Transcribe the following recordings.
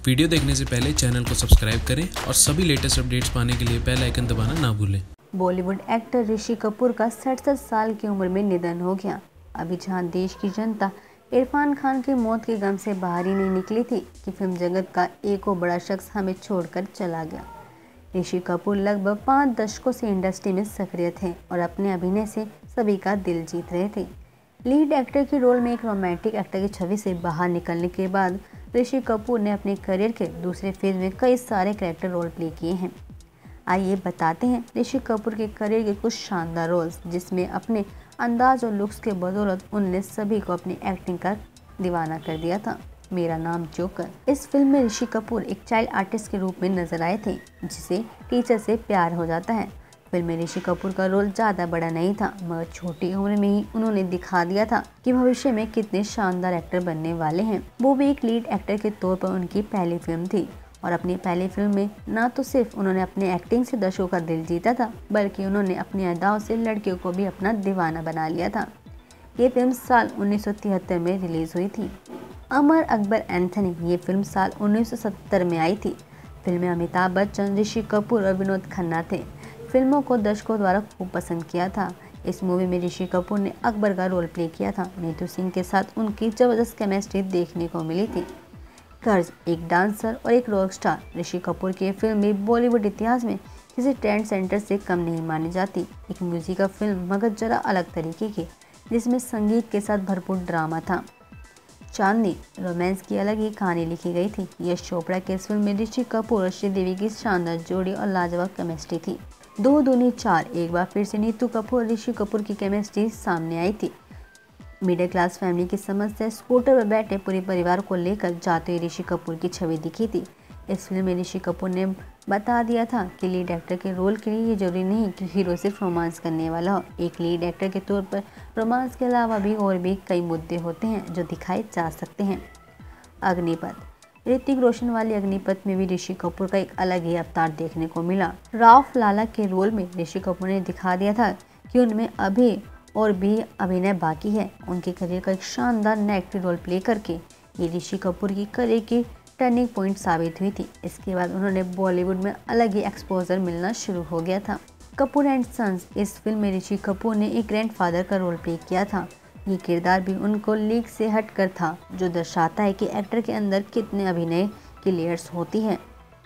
Video देखने से पहले चैनल को सब्सक्राइब करें और सभी लेटेस्ट अपडेट्स पाने के लिए बेल आइकन दबाना ना भूलें। बॉलीवुड एक्टर ऋषि कपूर का 67 साल की उम्र में निधन हो गया। अभी जहां देश की जनता इरफान खान की मौत के गम से बाहर ही नहीं निकली थी कि फिल्म जगत का एक और बड़ा शख्स हमें छोड़कर चला गया। ऋषि कपूर लगभग 5 दशकों से इंडस्ट्री में सक्रिय थे और अपने अभिनय से सभी का दिल जीत रहे थे। लीड एक्टर के रोल में एक रोमांटिक एक्टर की छवि से बाहर निकलने के बाद ऋषि कपूर ने अपने करियर के दूसरे फेज में कई सारे कैरेक्टर रोल प्ले किए हैं। आइए बताते हैं ऋषि कपूर के करियर के कुछ शानदार रोल्स, जिसमें अपने अंदाज और लुक्स के बदौलत उनने सभी को अपनी एक्टिंग का दीवाना कर दिया था। मेरा नाम जोकर। इस फिल्म में ऋषि कपूर एक चाइल्ड आर्टिस्ट के रूप में नजर आए थे, जिसे टीचर से प्यार हो जाता है। फिल्म में ऋषि कपूर का रोल ज़्यादा बड़ा नहीं था, मगर छोटी उम्र में ही उन्होंने दिखा दिया था कि भविष्य में कितने शानदार एक्टर बनने वाले हैं। वो भी एक लीड एक्टर के तौर पर उनकी पहली फिल्म थी और अपनी पहली फिल्म में न तो सिर्फ उन्होंने अपने एक्टिंग से दर्शकों का दिल जीता था, बल्कि उन्होंने अपनी अदाओं से लड़कियों को भी अपना दीवाना बना लिया था। ये फिल्म साल 1973 में रिलीज हुई थी। अमर अकबर एंथनी। ये फिल्म साल 1970 में आई थी। फिल्म में अमिताभ बच्चन, ऋषि कपूर और विनोद खन्ना थे। फिल्मों को दर्शकों द्वारा खूब पसंद किया था। इस मूवी में ऋषि कपूर ने अकबर का रोल प्ले किया था। नीतू सिंह के साथ उनकी जबरदस्त केमिस्ट्री देखने को मिली थी। कर्ज, एक डांसर और एक रॉक स्टार। ऋषि कपूर की फिल्म भी बॉलीवुड इतिहास में किसी ट्रेंड सेंटर से कम नहीं मानी जाती। एक म्यूजिकल फिल्म, मगर जरा अलग तरीके की, जिसमें संगीत के साथ भरपूर ड्रामा था। चांदनी, रोमांस की अलग ही कहानी लिखी गई थी। यश चोपड़ा के इस फिल्म में ऋषि कपूर और श्रीदेवी की शानदार जोड़ी और लाजवाब केमिस्ट्री थी। 2 दूनी 4, एक बार फिर से नीतू कपूर और ऋषि कपूर की केमिस्ट्री सामने आई थी। मिडिल क्लास फैमिली की समस्या, स्कूटर पर बैठे पूरे परिवार को लेकर जाते हुए ऋषि कपूर की छवि दिखी थी। इस फिल्म में ऋषि कपूर ने बता दिया था कि लीड एक्टर के रोल के लिए ये जरूरी नहीं कि हीरो सिर्फ रोमांस करने वाला हो। एक लीड एक्टर के तौर पर रोमांस के अलावा भी और भी कई मुद्दे होते हैं जो दिखाए जा सकते हैं। अग्निपथ। ऋतिक रोशन वाली अग्निपथ में भी ऋषि कपूर का एक अलग ही अवतार देखने को मिला। राउफ लाला के रोल में ऋषि कपूर ने दिखा दिया था कि उनमें अभी और भी अभिनय बाकी है। उनके करियर का एक शानदार नेगेटिव रोल प्ले करके ये ऋषि कपूर की करियर की टर्निंग पॉइंट साबित हुई थी। इसके बाद उन्होंने बॉलीवुड में अलग ही एक्सपोजर मिलना शुरू हो गया था। कपूर एंड सन्स। इस फिल्म में ऋषि कपूर ने एक ग्रैंडफादर का रोल प्ले किया था। ये किरदार भी उनको लीग से हटकर था, जो दर्शाता है कि एक्टर के अंदर कितने अभिनय की लेयर्स होती हैं।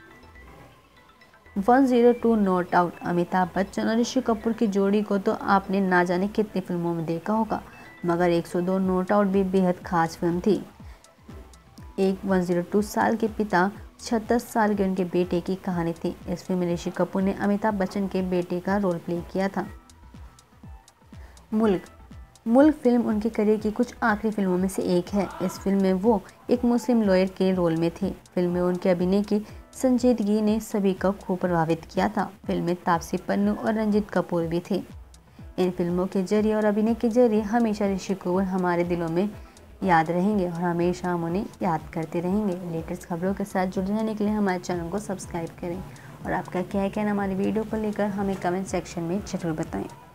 102 नॉट आउट। अमिताभ बच्चन और ऋषि कपूर की जोड़ी को तो आपने ना जाने कितनी फिल्मों में देखा होगा, मगर 102 नॉट आउट भी बेहद खास फिल्म थी। एक 102 साल के पिता 36 साल के उनके बेटे की कहानी थी। इस फिल्म में ऋषि कपूर ने अमिताभ बच्चन के बेटे का रोल प्ले किया था। मुल्क फिल्म उनके करियर की कुछ आखिरी फिल्मों में से एक है। इस फिल्म में वो एक मुस्लिम लॉयर के रोल में थे। फिल्म में उनके अभिनय की संजीदगी ने सभी को खूब प्रभावित किया था। फिल्म में तापसी पन्नू और रंजीत कपूर भी थे। इन फिल्मों के जरिए और अभिनय के जरिए हमेशा ऋषि कपूर हमारे दिलों में याद रहेंगे और हमेशा हम उन्हें याद करते रहेंगे। लेटेस्ट खबरों के साथ जुड़ जाने के लिए हमारे चैनल को सब्सक्राइब करें और आपका क्या कहना हमारी वीडियो को लेकर हमें कमेंट सेक्शन में जरूर बताएं।